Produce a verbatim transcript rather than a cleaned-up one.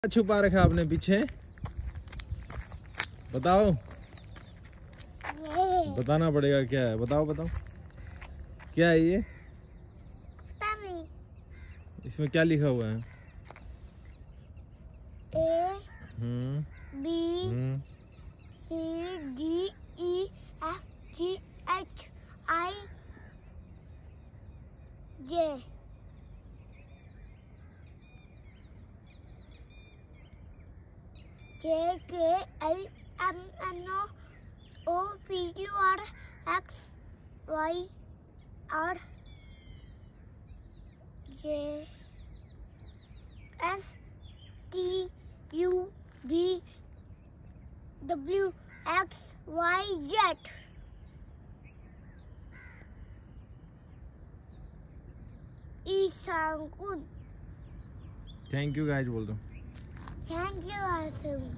छुपा रखा आपने पीछे, बताओ। बताना पड़ेगा क्या है, बताओ बताओ क्या है ये। इसमें क्या लिखा हुआ है? A B C D E F G H I J J K L M N O O P Q R X Y R J S T U V W X Y Z। Ishan. Thank you guys बोल दो। Thank you Assam.